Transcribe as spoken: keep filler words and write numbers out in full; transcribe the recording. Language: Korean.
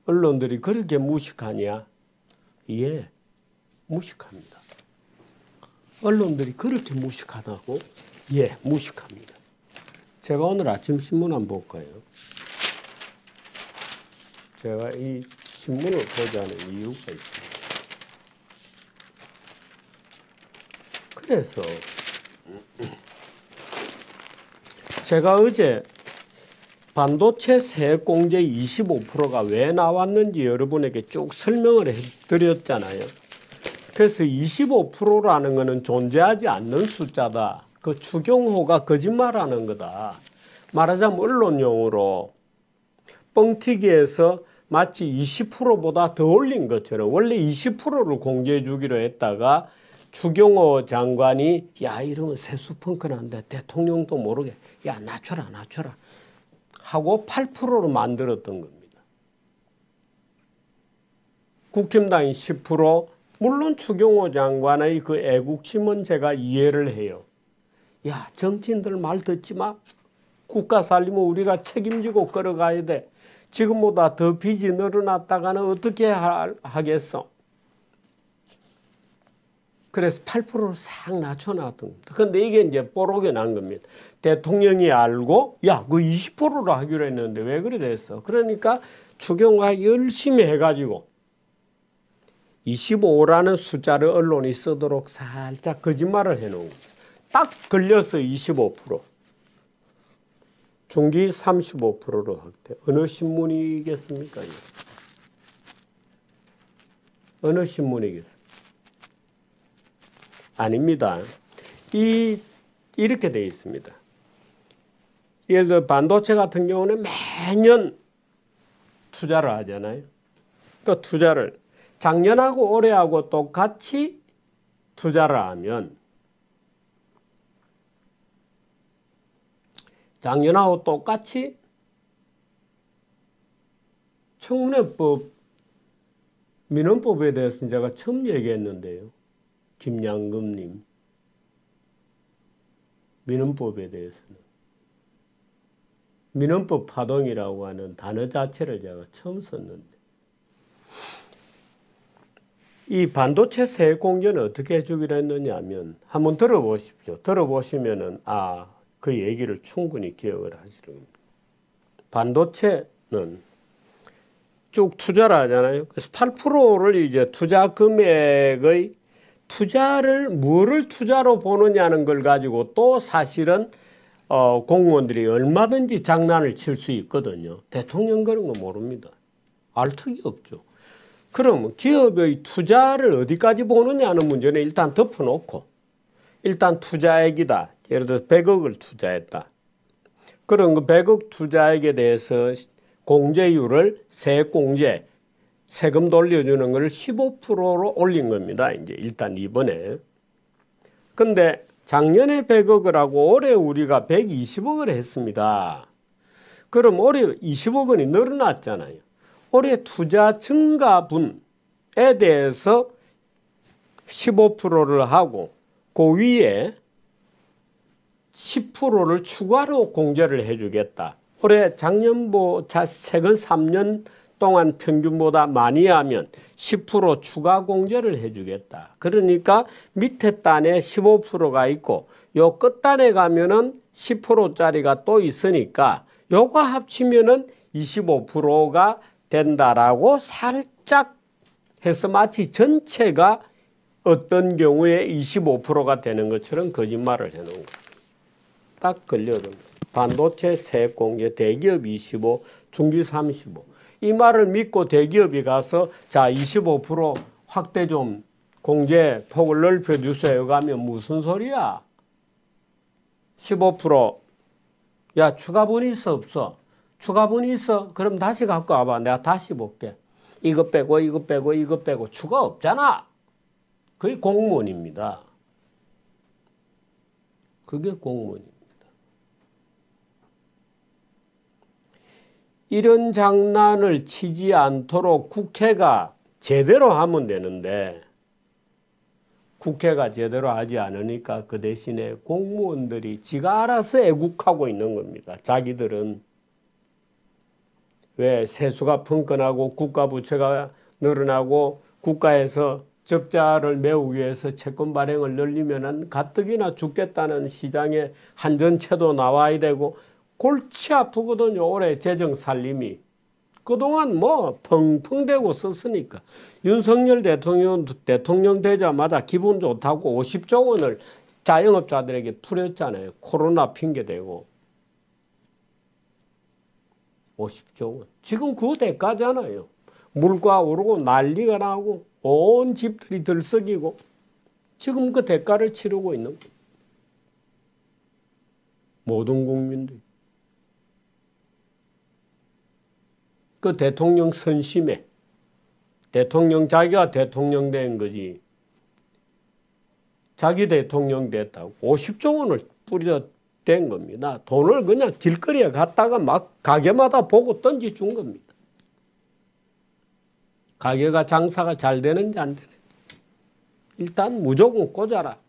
언론들이 그렇게 무식하냐? 예, 무식합니다. 언론들이 그렇게 무식하다고? 예, 무식합니다. 제가 오늘 아침 신문 한번 볼까요? 제가 이 신문을 보자는 이유가 있습니다. 그래서 제가 어제 반도체 세액공제 이십오 퍼센트가 왜 나왔는지 여러분에게 쭉 설명을 해드렸잖아요. 그래서 이십오 퍼센트라는 것은 존재하지 않는 숫자다. 그 추경호가 거짓말하는 거다. 말하자면 언론용어로 뻥튀기에서 마치 이십 퍼센트보다 더 올린 것처럼 원래 이십 퍼센트를 공제해 주기로 했다가 추경호 장관이 야 이러면 세수펑크난데 대통령도 모르게 야 낮춰라 낮춰라 하고 팔 퍼센트로 만들었던 겁니다. 국힘당이 십 퍼센트 물론 추경호 장관의 그 애국심은 제가 이해를 해요. 야 정치인들 말 듣지 마. 국가 살리면 우리가 책임지고 끌어가야 돼. 지금보다 더 빚이 늘어났다가는 어떻게 하, 하겠어. 그래서 팔 퍼센트로 싹 낮춰놨던 겁니다. 그런데 이게 이제 뽀록이 난 겁니다. 대통령이 알고 야 그 이십 퍼센트로 하기로 했는데 왜 그래 됐어. 그러니까 추경호가 열심히 해가지고 이십오라는 숫자를 언론이 쓰도록 살짝 거짓말을 해놓은 겁니다. 딱 걸려서 이십오 퍼센트. 중기 삼십오 퍼센트로 확대. 어느 신문이겠습니까? 어느 신문이겠습니까? 아닙니다. 이, 이렇게 되어 있습니다. 그래서 반도체 같은 경우는 매년 투자를 하잖아요. 또 투자를 작년하고 올해하고 똑같이 투자를 하면 작년하고 똑같이 청문회법 민원법에 대해서는 제가 처음 얘기했는데요. 김양금님 민원법에 대해서는 민원법 파동이라고 하는 단어 자체를 제가 처음 썼는데 이 반도체 세액 공제는 어떻게 해주기로 했느냐 하면 한번 들어보십시오. 들어보시면은 아, 그 얘기를 충분히 기억을 하시는 겁니다. 반도체는 쭉 투자를 하잖아요. 그래서 팔 퍼센트를 이제 투자 금액의 투자를 뭐를 투자로 보느냐는 걸 가지고 또 사실은 어, 공무원들이 얼마든지 장난을 칠 수 있거든요. 대통령 그런 거 모릅니다. 알 턱이 없죠. 그럼 기업의 투자를 어디까지 보느냐는 문제는 일단 덮어놓고 일단 투자액이다. 예를 들어서 백억을 투자했다. 그럼 그 백억 투자액에 대해서 공제율을 세액공제 세금 돌려주는 걸 십오 퍼센트로 올린 겁니다. 이제 일단 이번에. 근데 작년에 백억을 하고 올해 우리가 백이십억을 했습니다. 그럼 올해 이십억 원이 늘어났잖아요. 올해 투자 증가분에 대해서 십오 퍼센트를 하고 그 위에 십 퍼센트를 추가로 공제를 해주겠다. 올해 작년보다 최근 삼 년 동안 평균보다 많이 하면 십 퍼센트 추가 공제를 해주겠다. 그러니까 밑에 단에 십오 퍼센트가 있고 요 끝단에 가면은 십 퍼센트짜리가 또 있으니까 요거 합치면은 이십오 퍼센트가 된다라고 살짝 해서 마치 전체가 어떤 경우에 이십오 퍼센트가 되는 것처럼 거짓말을 해놓은 거예요. 딱 걸려듭니다. 반도체 세액 공제 대기업 이십오, 중기 삼십오. 이 말을 믿고 대기업이 가서 자 이십오 퍼센트 확대 좀 공제 폭을 넓혀주세요 가면 무슨 소리야? 십오 퍼센트 야 추가분이 있어 없어? 추가분이 있어? 그럼 다시 갖고 와봐. 내가 다시 볼게. 이거 빼고 이거 빼고 이거 빼고 추가 없잖아. 그게 공무원입니다. 그게 공무원입니다. 이런 장난을 치지 않도록 국회가 제대로 하면 되는데 국회가 제대로 하지 않으니까 그 대신에 공무원들이 지가 알아서 애국하고 있는 겁니다. 자기들은 왜 세수가 펑건하고 국가 부채가 늘어나고 국가에서 적자를 메우기 위해서 채권 발행을 늘리면은 가뜩이나 죽겠다는 시장에 한전채도 나와야 되고 골치 아프거든요. 올해 재정 살림이. 그동안 뭐 펑펑대고 썼으니까. 윤석열 대통령, 대통령 되자마자 기분 좋다고 오십조 원을 자영업자들에게 풀었잖아요. 코로나 핑계대고. 오십조 원. 지금 그 대가잖아요. 물가 오르고 난리가 나고 온 집들이 들썩이고 지금 그 대가를 치르고 있는 거예요. 모든 국민들. 그 대통령 선심에 대통령 자기가 대통령 된 거지. 자기 대통령 됐다고 오십조 원을 뿌려댄 겁니다. 돈을 그냥 길거리에 갔다가 막 가게마다 보고 던져준 겁니다. 가게가 장사가 잘 되는지 안 되는지 일단 무조건 꽂아라.